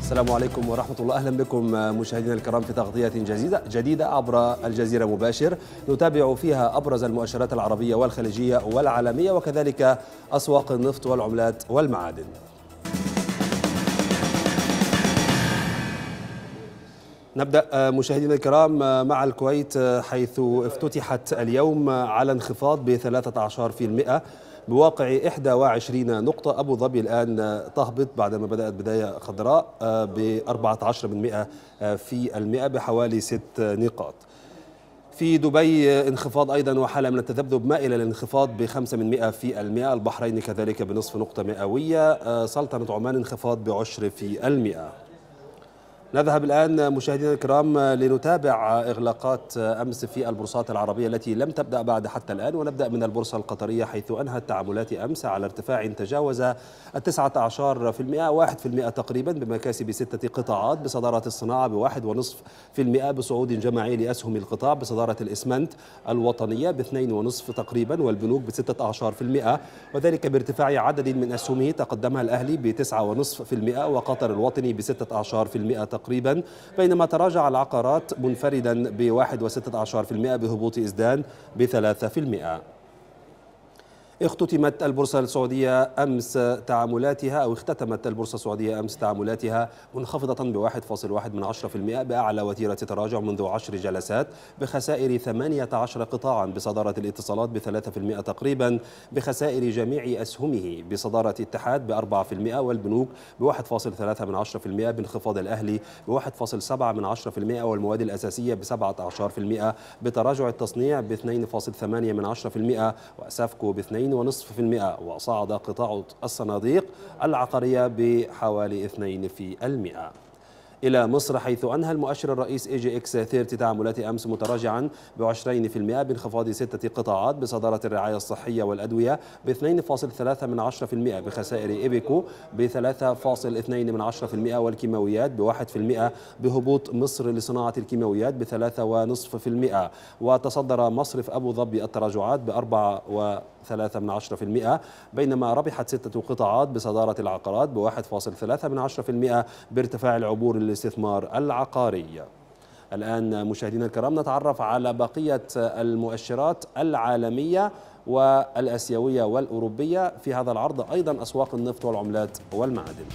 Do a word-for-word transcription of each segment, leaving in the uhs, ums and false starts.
السلام عليكم ورحمة الله. أهلا بكم مشاهدينا الكرام في تغطية جديدة جديدة عبر الجزيرة مباشر، نتابع فيها أبرز المؤشرات العربية والخليجية والعالمية وكذلك أسواق النفط والعملات والمعادن. نبدأ مشاهدينا الكرام مع الكويت، حيث افتتحت اليوم على انخفاض بثلاثة عشر بالمئة بواقع إحدى وعشرين نقطة. أبو ظبي الآن تهبط بعدما بدأت بداية خضراء بأربعة عشر بالمئة في المئة بحوالي ست نقاط. في دبي انخفاض أيضا وحالة من التذبذب مائلة للانخفاض بخمسة من مئة في المئة. البحرين كذلك بنصف نقطة مئوية. سلطنة عمان انخفاض بعشر في المئة. نذهب الآن مشاهدينا الكرام لنتابع إغلاقات أمس في البورصات العربية التي لم تبدأ بعد حتى الآن، ونبدأ من البورصة القطرية حيث أنهت تعاملات أمس على ارتفاع تجاوز التسعة عشر في المئة، واحد في المئة تقريبا، بمكاسب ستة قطاعات بصدارة الصناعة بواحد ونصف في المئة، بصعود جماعي لأسهم القطاع بصدارة الإسمنت الوطنية باثنين ونصف تقريبا، والبنوك بستة عشر في المئة، وذلك بارتفاع عدد من أسهمه تقدمها الأهلي بتسعة ونصف في المئة وقطر الوطني بستة عشر في المئة تقريبا، بينما تراجع العقارات منفردا بواحد وستة عشر في المئة بهبوط إزدان بثلاثة في المئة. اختتمت البورصة السعودية أمس تعاملاتها أو اختتمت البورصة السعودية أمس تعاملاتها منخفضة بواحد فاصل واحد من عشرة في المئة بأعلى وتيرة تراجع منذ عشر جلسات، بخسائر ثمانية عشر قطاعا بصدارة الاتصالات بثلاثة في المئة تقريبا، بخسائر جميع أسهمه بصدارة اتحاد بأربعة في المئة، والبنوك بواحد فاصل ثلاثة من عشرة في المئة، بانخفاض الأهلي بواحد فاصل سبعة من عشرة في المئة، والمواد الأساسية بسبعة عشر في المئة، بتراجع التصنيع باثنين فاصل ثمانية من عشرة في المئة، وأسافكو باثنين ونصف في المئة، وصعد قطاع الصناديق العقارية بحوالي اثنين في المئة. إلى مصر حيث أنهى المؤشر الرئيس إي جي إكس ثلاثين تعاملات أمس متراجعا بعشرين في المئة بانخفاض ستة قطاعات بصدارة الرعاية الصحية والأدوية باثنين فاصل ثلاثة من عشرة في المئة، بخسائر إيبيكو بثلاثة فاصل اثنين من عشرة في المئة، والكيماويات بواحد في المئة بهبوط مصر لصناعة الكيماويات بثلاثة ونصف في المئة. وتصدر مصرف أبو ظبي التراجعات بأربعة وثلاثة من عشرة في المئة، بينما ربحت ستة قطاعات بصدارة العقارات بواحد فاصل ثلاثة من عشرة في المئة بارتفاع العبور الاستثمار العقاري. الآن مشاهدينا الكرام نتعرف على بقية المؤشرات العالمية والآسيوية والأوروبية في هذا العرض، أيضا أسواق النفط والعملات والمعادن.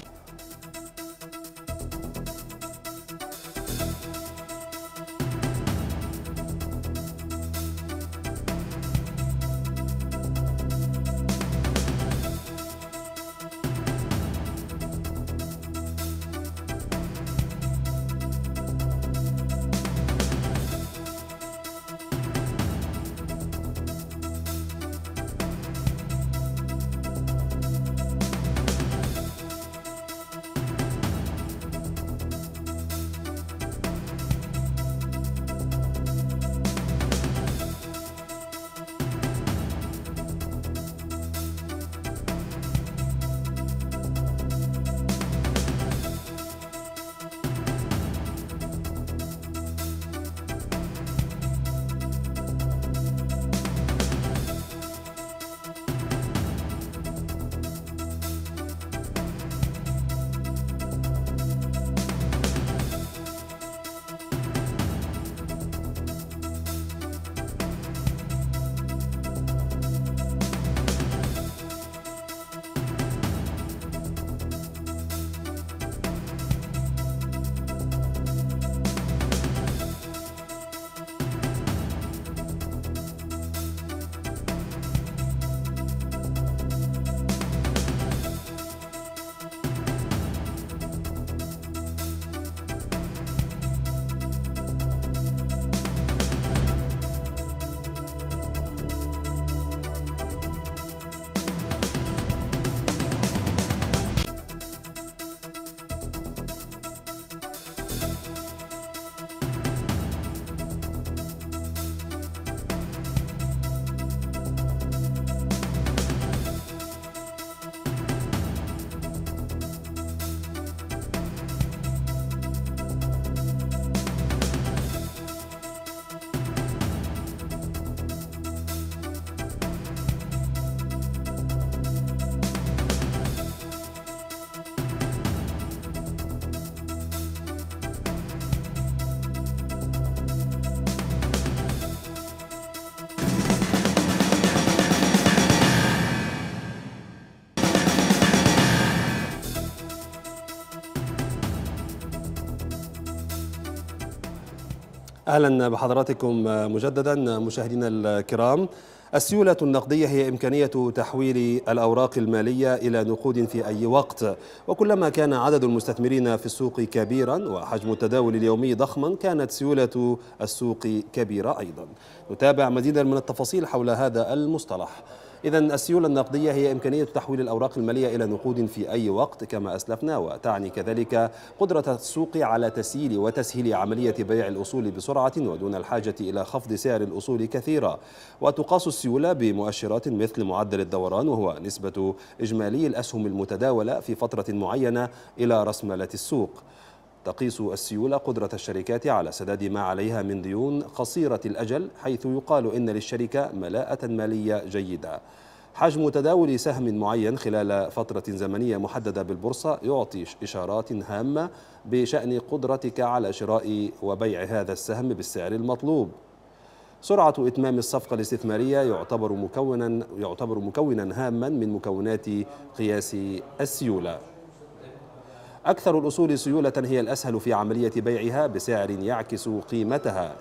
أهلا بحضراتكم مجددا مشاهدينا الكرام. السيولة النقدية هي إمكانية تحويل الأوراق المالية إلى نقود في أي وقت، وكلما كان عدد المستثمرين في السوق كبيرا وحجم التداول اليومي ضخما كانت سيولة السوق كبيرة أيضا. نتابع مزيدا من التفاصيل حول هذا المصطلح. إذن السيولة النقدية هي إمكانية تحويل الأوراق المالية إلى نقود في أي وقت كما أسلفنا، وتعني كذلك قدرة السوق على تسييل وتسهيل عملية بيع الأصول بسرعة ودون الحاجة إلى خفض سعر الأصول كثيرا. وتقاس السيولة بمؤشرات مثل معدل الدوران، وهو نسبة إجمالي الأسهم المتداولة في فترة معينة إلى رأسمالة السوق. تقيس السيولة قدرة الشركات على سداد ما عليها من ديون قصيرة الأجل، حيث يقال إن للشركة ملاءة مالية جيدة. حجم تداول سهم معين خلال فترة زمنية محددة بالبورصة يعطي إشارات هامة بشأن قدرتك على شراء وبيع هذا السهم بالسعر المطلوب. سرعة إتمام الصفقة الاستثمارية يعتبر مكونا يعتبر مكونا هاما من مكونات قياس السيولة. أكثر الأصول سيولة هي الأسهل في عملية بيعها بسعر يعكس قيمتها.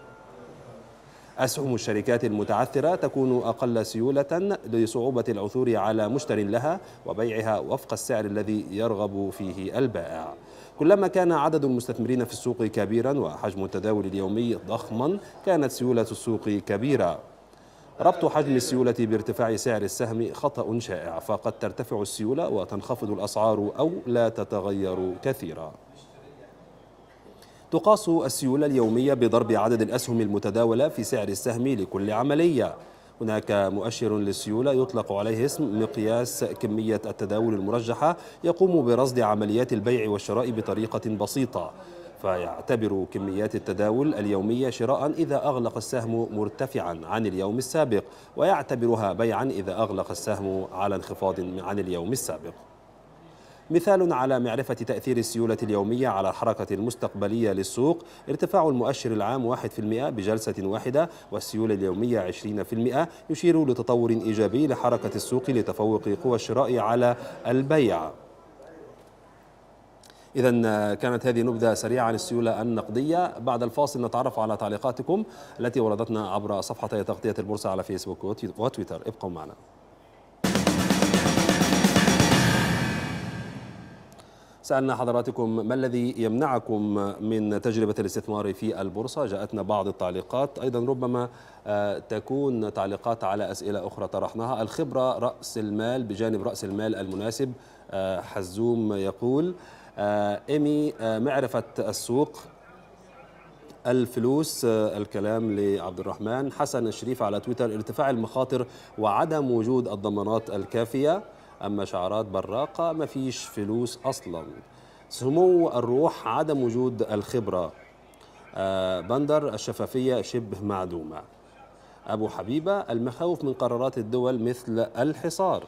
أسهم الشركات المتعثرة تكون أقل سيولة لصعوبة العثور على مشتر لها وبيعها وفق السعر الذي يرغب فيه البائع. كلما كان عدد المستثمرين في السوق كبيرا وحجم التداول اليومي ضخما كانت سيولة السوق كبيرة. ربط حجم السيولة بارتفاع سعر السهم خطأ شائع، فقد ترتفع السيولة وتنخفض الأسعار أو لا تتغير كثيرا. تقاس السيولة اليومية بضرب عدد الأسهم المتداولة في سعر السهم لكل عملية. هناك مؤشر للسيولة يطلق عليه اسم مقياس كمية التداول المرجحة، يقوم برصد عمليات البيع والشراء بطريقة بسيطة، فيعتبر كميات التداول اليومية شراء إذا أغلق السهم مرتفعا عن اليوم السابق، ويعتبرها بيعا إذا أغلق السهم على انخفاض عن اليوم السابق. مثال على معرفة تأثير السيولة اليومية على الحركة المستقبلية للسوق: ارتفاع المؤشر العام واحد بالمئة بجلسة واحدة والسيولة اليومية عشرين بالمئة يشير لتطور إيجابي لحركة السوق لتفوق قوى الشراء على البيع. إذن كانت هذه نبذة سريعة عن السيولة النقدية. بعد الفاصل نتعرف على تعليقاتكم التي وردتنا عبر صفحتي تغطية البورصة على فيسبوك وتويتر. ابقوا معنا. سألنا حضراتكم ما الذي يمنعكم من تجربة الاستثمار في البورصة؟ جاءتنا بعض التعليقات، أيضا ربما تكون تعليقات على أسئلة أخرى طرحناها. الخبرة رأس المال بجانب رأس المال المناسب. حزوم يقول: إيمي معرفة السوق. الفلوس الكلام لعبد الرحمن. حسن الشريف على تويتر: ارتفاع المخاطر وعدم وجود الضمانات الكافية. أما شعارات براقة: ما فيش فلوس أصلا. سمو الروح: عدم وجود الخبرة. بندر: الشفافية شبه معدومة. أبو حبيبة: المخاوف من قرارات الدول مثل الحصار.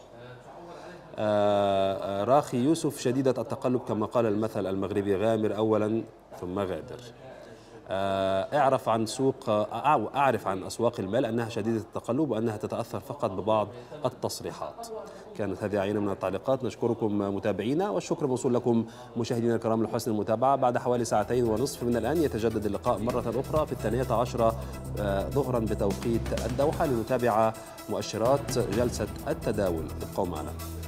راخي يوسف: شديدة التقلب كما قال المثل المغربي: غامر أولا ثم غادر. اعرف عن سوق أو أعرف عن أسواق المال أنها شديدة التقلب وأنها تتأثر فقط ببعض التصريحات. كانت هذه عينة من التعليقات. نشكركم متابعينا، والشكر موصول لكم مشاهدينا الكرام لحسن المتابعة. بعد حوالي ساعتين ونصف من الآن يتجدد اللقاء مرة أخرى في الثانية عشرة ظهرا بتوقيت الدوحة لنتابع مؤشرات جلسة التداول. ابقوا معنا.